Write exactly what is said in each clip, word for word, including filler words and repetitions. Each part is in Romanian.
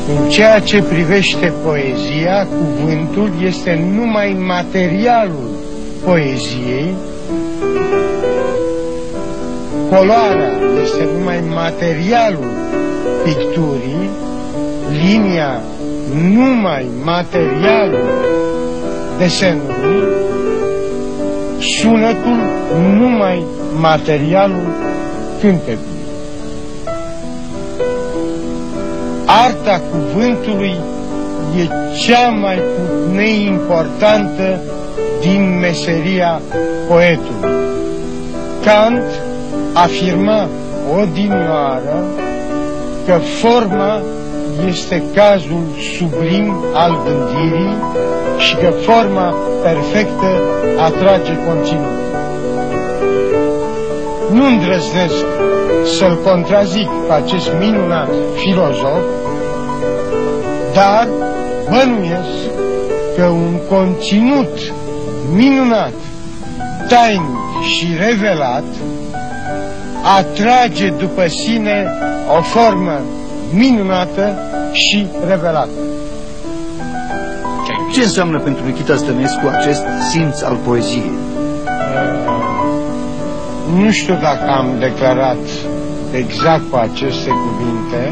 În ceea ce privește poezia, cuvântul este numai materialul poeziei, coloarea este numai materialul picturii, linia numai materialul desenului, sunetul numai materialul cântecului. Arta cuvântului e cea mai neimportantă din meseria poetului. Kant afirma odinioară că forma este cazul sublim al gândirii și că forma perfectă atrage conținutul. Nu îndrăznesc să-l contrazic pe acest minunat filozof, dar bănuiesc că un conținut minunat, tainic și revelat atrage după sine o formă minunată și revelată. Ce înseamnă pentru Nichita Stănescu acest simț al poeziei? Nu știu dacă am declarat exact cu aceste cuvinte,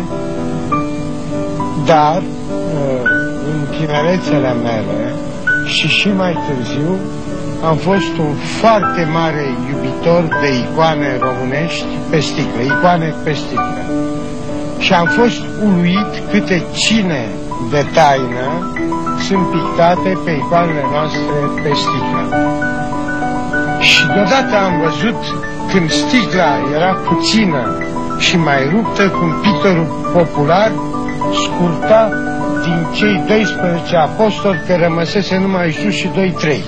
dar în tinerețele mele și și mai târziu am fost un foarte mare iubitor de icoane românești pe sticlă, icoane pe sticlă. Și am fost uluit câte cine de taină sunt pictate pe icoanele noastre pe sticlă. Și deodată am văzut când sticla era puțină și mai ruptă, cum pictorul popular scurta din cei doisprezece apostoli, că rămăsese numai sus și doi trei.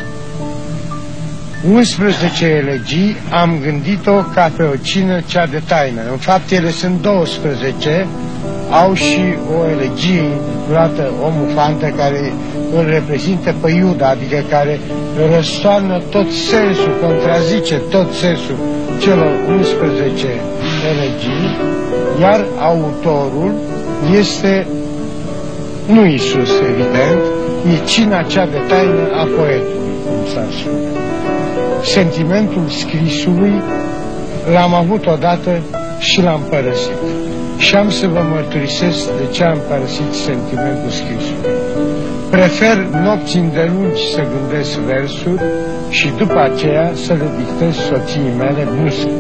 unsprezece elegii am gândit-o ca pe o cină cea de taină. În fapt, ele sunt douăsprezece, au și o elegie intitulată O Mufantă, care îl reprezintă pe Iuda, adică care răstoarnă tot sensul, contrazice tot sensul celor unsprezece elegii, iar autorul este nu Iisus, evident, nici cina cea de taină a poetului, cum s-ar spune. Sentimentul scrisului l-am avut odată și l-am părăsit. Și am să vă mărturisesc de ce am părăsit sentimentul scrisului. Prefer nopți îndelungi să gândesc versuri și după aceea să le dictez soției mele muzică.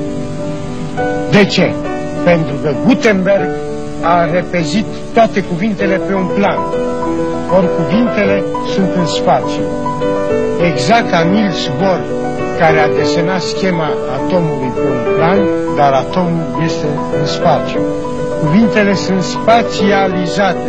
De ce? Pentru că Gutenberg a repezit toate cuvintele pe un plan, ori cuvintele sunt în spațiu. Exact ca Niels Bohr, care a desenat schema atomului pe un plan, dar atomul este în spațiu. Cuvintele sunt spațializate.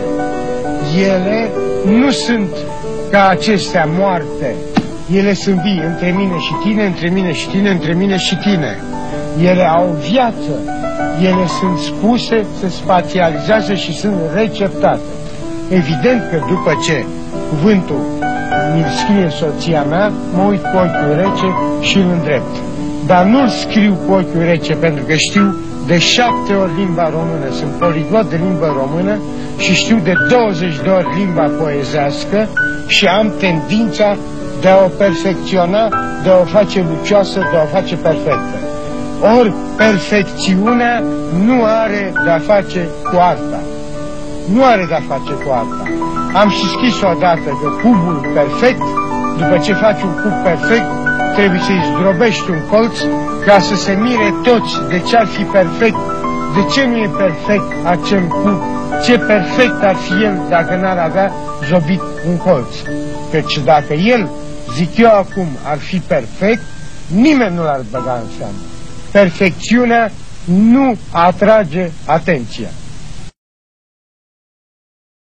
Ele nu sunt ca acestea moarte. Ele sunt vii, între mine și tine, între mine și tine, între mine și tine. Ele au viață. Ele sunt spuse, se spațializează și sunt receptate. Evident că după ce cuvântul mi-l scrie soția mea, mă uit cu ochiul rece și îl îndrept. Dar nu-l scriu cu ochiul rece, pentru că știu de șapte ori limba română, sunt poliglot de limbă română și știu de douăzeci de ori limba poezească și am tendința de a o perfecționa, de a o face lucioasă, de a o face perfectă. Ori perfecțiunea nu are de-a face cu arta. Nu are de-a face cu arta. Am și scris odată că cubul perfect, după ce faci un cub perfect, trebuie să-i zdrobești un colț ca să se mire toți de ce ar fi perfect, de ce nu e perfect acel cub, ce perfect ar fi el dacă n-ar avea zobit un colț. Căci dacă el, zic eu acum, ar fi perfect, nimeni nu l-ar băga în seamă. Perfecțiunea nu atrage atenția.